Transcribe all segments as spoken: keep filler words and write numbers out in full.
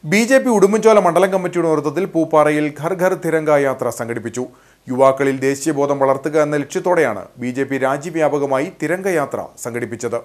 B J P Udumbanchola മണ്ഡലം കമ്മിറ്റിയുടെ നേതൃത്വത്തിൽ പൂപ്പാറയിൽ ഘർ ഘർ തിരങ്ക യാത്ര സംഘടിപ്പിച്ചു. യുവാക്കളിൽ ദേശീയബോധം വളർത്തുക എന്ന ലക്ഷ്യത്തോടെയാണ് ബി ജെ പി രാജ്യവ്യാപകമായി തിരങ്ക യാത്ര സംഘടിപ്പിച്ചത്.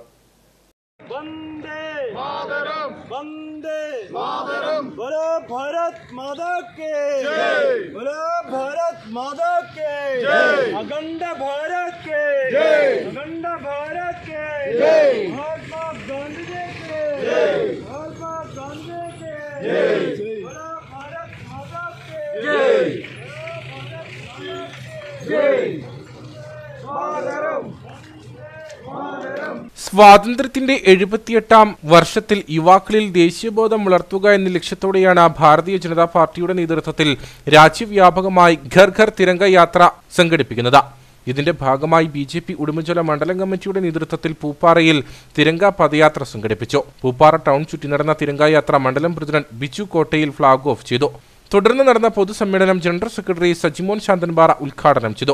സ്വാതന്ത്ര്യത്തിന്റെ എഴുപത്തിയെട്ടാം വർഷത്തിൽ യുവാക്കളിൽ ദേശീയബോധം വളർത്തുക എന്ന ലക്ഷ്യത്തോടെയാണ് ഭാരതീയ ജനതാ പാർട്ടിയുടെ നേതൃത്വത്തിൽ രാജ്യവ്യാപകമായി ഘർ ഘർ തിരങ്ക യാത്ര സംഘടിപ്പിക്കുന്നത്. ഇതിന്റെ ഭാഗമായി ബി ജെ പി ഉടുമ്പൻചോല മണ്ഡലം കമ്മിറ്റിയുടെ നേതൃത്വത്തിൽ പൂപ്പാറയിൽ തിരങ്ക പദയാത്ര സംഘടിപ്പിച്ചു. പൂപ്പാറ ടൗൺ ചുറ്റി നടന്ന തിരങ്ക യാത്ര മണ്ഡലം പ്രസിഡന്റ് ബിജു കോട്ടയിൽ ഫ്ളാഗ് ഓഫ് ചെയ്തു. തുടർന്ന് നടന്ന പൊതുസമ്മേളനം ജനറൽ സെക്രട്ടറി സജിമോൻ ശാന്തൻപാറ ഉദ്ഘാടനം ചെയ്തു.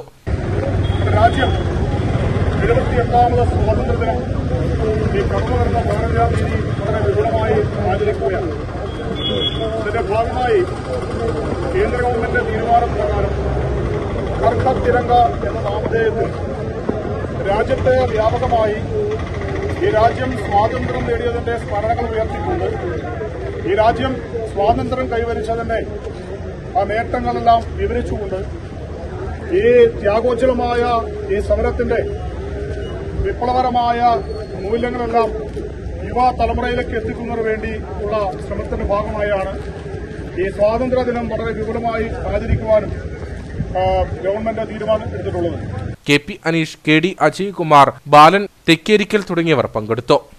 എഴുപത്തിയെട്ടാമത് സ്വാതന്ത്ര്യദിനം ഈ കടന്നുവരുന്ന പതിനഞ്ചാം തീയതി വളരെ വിപുലമായി ആചരിക്കുകയാണ്. ഇതിന്റെ ഭാഗമായി കേന്ദ്ര ഗവൺമെന്റ് തീരുമാനപ്രകാരം ഘർ ഘർ തിരങ്ക എന്ന നാമധേയത്തിൽ രാജ്യത്തെ വ്യാപകമായി ഈ രാജ്യം സ്വാതന്ത്ര്യം നേടിയതിന്റെ സ്മരണകൾ ഉയർത്തിക്കൊണ്ട് ഈ രാജ്യം സ്വാതന്ത്ര്യം കൈവരിച്ചതിന്റെ ആ നേട്ടങ്ങളെല്ലാം വിവരിച്ചുകൊണ്ട് ഈ ത്യാഗോജ്വലമായ ഈ സമരത്തിന്റെ വിപ്ലവകരമായ മൂല്യങ്ങളെല്ലാം യുവ തലമുറയിലേക്ക് എത്തിക്കുന്നതിന് വേണ്ടി ഉള്ള ശ്രമത്തിന്റെ ഭാഗമായാണ് ഈ സ്വാതന്ത്ര്യദിനം വളരെ വിപുലമായി ആചരിക്കുവാനും ഗവൺമെന്റ് തീരുമാനം എടുത്തിട്ടുള്ളത്. K P Aneesh, K D Ajay Kumar, Balan Thekkerikkal തുടങ്ങിയവർ പങ്കെടുത്തു.